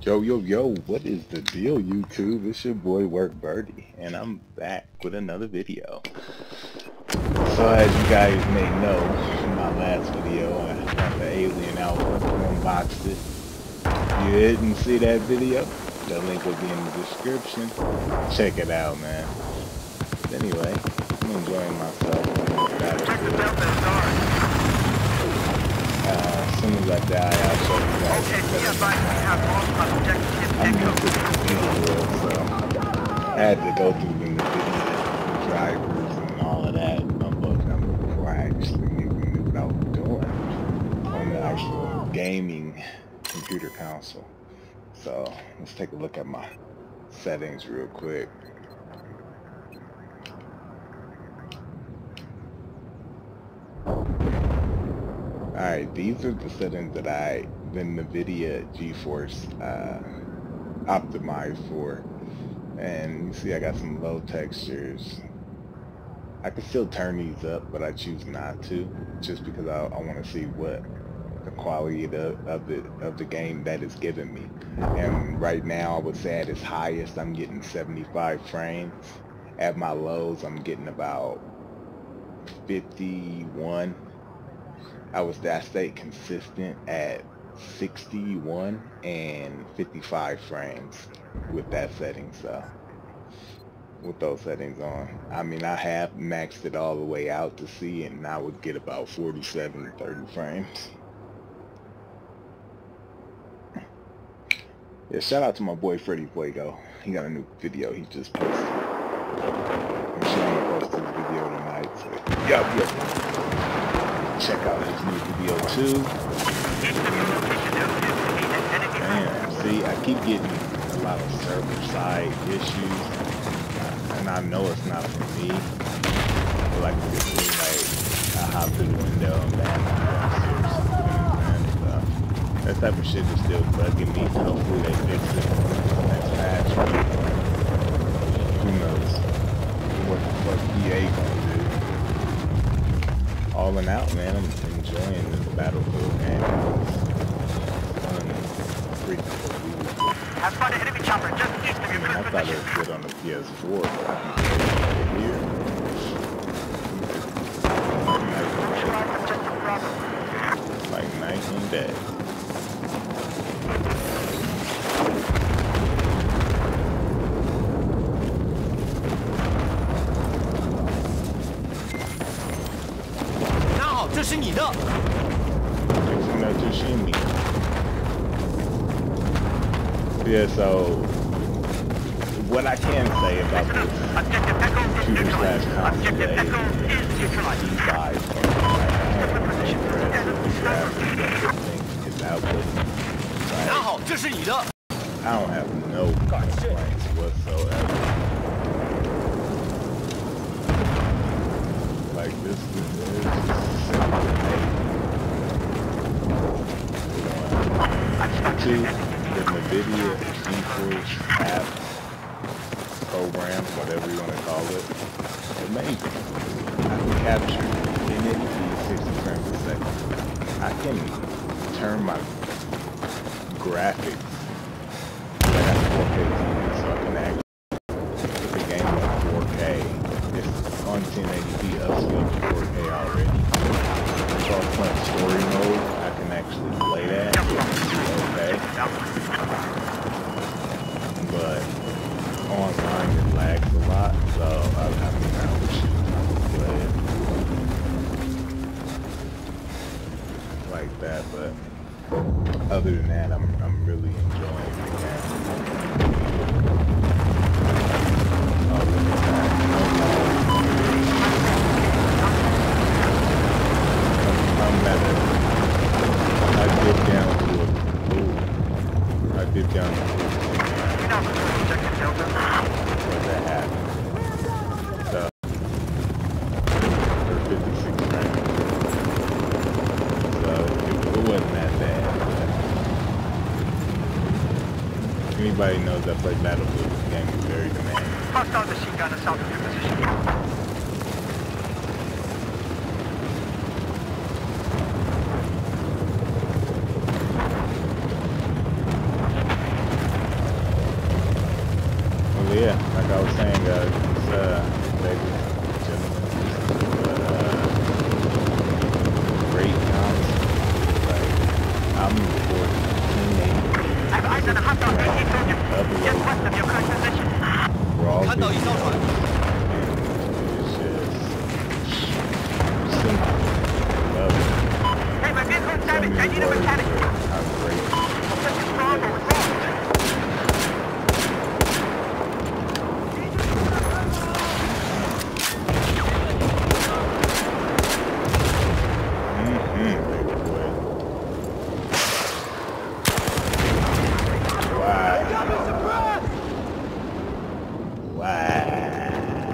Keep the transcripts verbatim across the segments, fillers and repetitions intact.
Yo, yo, yo, what is the deal, YouTube? It's your boy, Work Birdie, and I'm back with another video. So, as you guys may know, in my last video, I got the Alien Alpha, unboxed it. If you didn't see that video, the link will be in the description. Check it out, man. But anyway, I'm enjoying myself. Uh, as soon as I die, I'll show you guys. I'm new to the computer world, so I had to go through the NVIDIA drivers and all of that, and unbox them before I actually even knew what I was doing on the actual gaming computer console. So let's take a look at my settings real quick. Alright, these are the settings that I, the NVIDIA GeForce uh, optimized for. And you see I got some low textures. I can still turn these up, but I choose not to, just because I, I want to see what the quality of the, of the of the game that is giving me. And right now I would say at its highest I'm getting seventy-five frames. At my lows I'm getting about fifty-one. I was I stayed consistent at sixty-one and fifty-five frames with that setting, so with those settings on. I mean, I have maxed it all the way out to see, and I would get about forty-seven to thirty frames. Yeah, shout out to my boy Freddy Fuego. He got a new video he just posted. I'm sure I'm gonna post this video tonight, so yup, yup. Check out his new video too. Damn, see, I keep getting a lot of server side issues, and I know it's not for me. But like, it seems like I hop through the window and bad and stuff. That type of shit is still bugging me. Hopefully they fix it next patch. Who knows what the fuck E A gonna do? All in out, man. I'm enjoying this Battlefield game. It's freaking cool. Have fun, enemy chopper just east of your I mean, I thought it was good on the P S four, but I can play it here. Like night and day. Yeah, so what I can say about this shooter slash console is D five I don't have no complaints whatsoever. Like this is simple. Two, the NVIDIA GeForce app program, whatever you want to call it, amazing. I can capture ten eighty p sixty frames per second. I can turn my graphics. I got four K T V, so I can actually put the game on four K. It's on ten eighty p upscaled to four K already. So I'm playing story mode. I can actually play that. Okay. But online it lags a lot, so I, I mean I wish you could play it like that. But other than that, I'm I'm really enjoying the game. Other than that, I'm at a, I dip down to a pool. I dip down to a pool. What that happened. So, for fifty-six frames. So, it, it wasn't that bad. Anybody knows that play Battlefield, this game is very demanding. Hostile machine gun is south of your position. yeah, like I was saying, uh, it's, uh, ladies and gentlemen, but, uh, great concept. Like, I'm looking forward to teenage I've eyes on a hostile A T soldier. Just west of your current position. we're all 看到 big 一艘船， it's just simple. Love it. Hey, my vehicle's So damaged. I many need a words mechanic. for how great Such a strong or wrong. Mm-hmm, baby boy. Wow. Wow.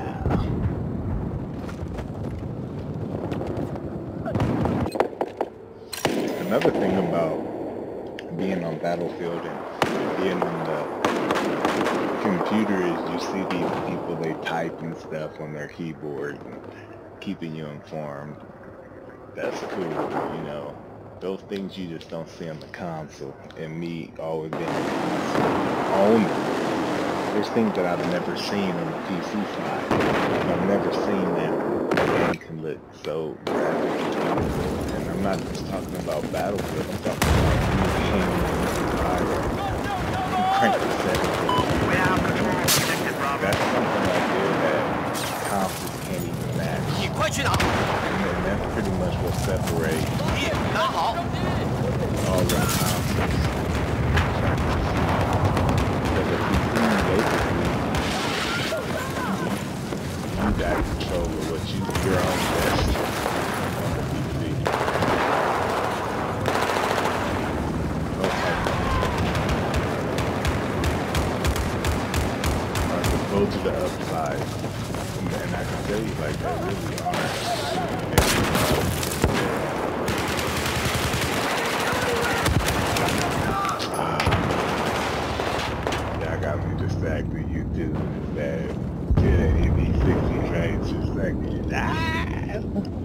Another thing about being on Battlefield and being on the computer is you see these people, they type and stuff on their keyboard and keeping you informed. That's cool, you know. Those things you just don't see on the console. And me always being a console owner, there's things that I've never seen on the P C side. I've never seen that the game can look so graphically beautiful. And I'm not just talking about Battlefield, I'm talking about new games right now. You crank the settings. We have control connected, Bravo. That's something right there that consoles can't even match. 你快去哪？ And that's pretty much what separates 一，拿好。 all the consoles. Because the P C basically, you got control of what you, your own best on the P C. Okay. Alright, so go to the upside. And, and I can tell you, like, they really are. Y'all got me distracted, you too. That did an M E sixty train just like ah.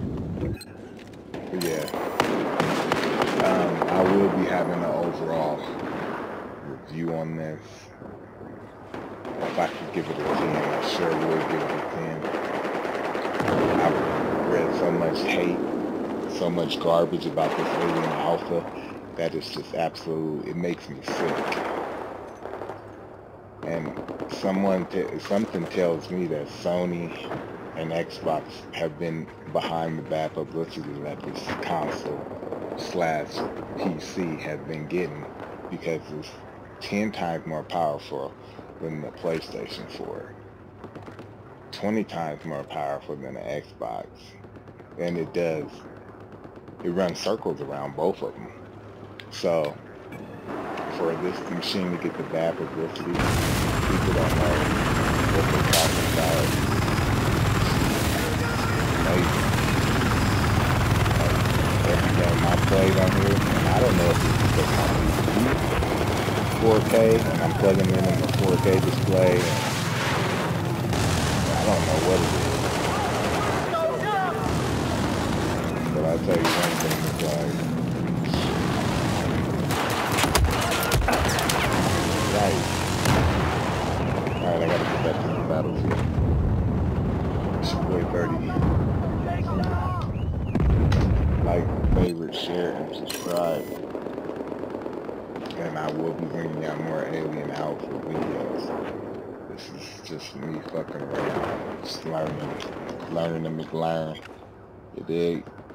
But yeah. Um, I will be having an overall review on this. If I could give it a ten, I sure would give it a ten. I've read so much hate, so much garbage about this Alien Alpha that is just absolute, it makes me sick. And someone, t something tells me that Sony and Xbox have been behind the back publicity that this console slash P C has been getting, because it's ten times more powerful than the PlayStation four, twenty times more powerful than the Xbox, and it does, it runs circles around both of them. So for this machine to get the bad publicity, people don't know what they're talking about. Amazing. Like, every game I played on here, and I don't know if it's because my P C four K, and I'm plugging in in the four K display, and I don't know what it is. But I'll tell you one thing, it's like, right. Alright, I gotta get back to the battlefield. It's your boy thirty. Like, favorite, share, and subscribe. And I will be bringing out more Alien Alpha videos. This is just me fucking around. Just learning. Learning to McLaren. You dig?